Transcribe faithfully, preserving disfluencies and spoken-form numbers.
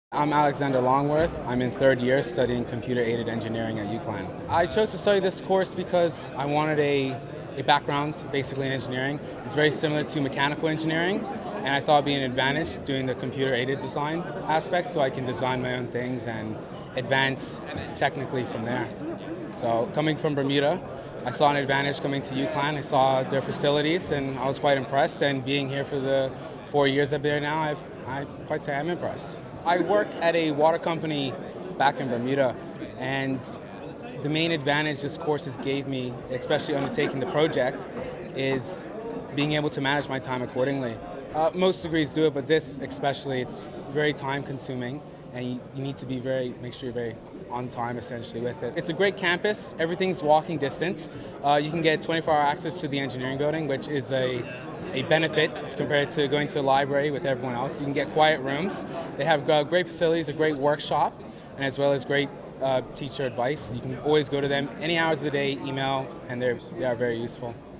I'm Alexander Longworth. I'm in third year studying computer-aided engineering at UCLan. I chose to study this course because I wanted a, a background basically in engineering. It's very similar to mechanical engineering, and I thought it'd be an advantage doing the computer-aided design aspect so I can design my own things and advance technically from there. So coming from Bermuda, I saw an advantage coming to UCLan. I saw their facilities and I was quite impressed, and being here for the four years I've been here now, I've, I quite say I'm impressed. I work at a water company back in Bermuda, and the main advantage this course gave me, especially undertaking the project, is being able to manage my time accordingly. Uh, most degrees do it, but this especially, it's very time consuming, and you, you need to be very, make sure you're very on time essentially with it. It's a great campus, everything's walking distance. Uh, you can get twenty-four hour access to the engineering building, which is a a benefit compared to going to the library with everyone else. You can get quiet rooms. They have uh, great facilities, a great workshop, and as well as great uh, teacher advice. You can always go to them any hours of the day, email, and they're, they are very useful.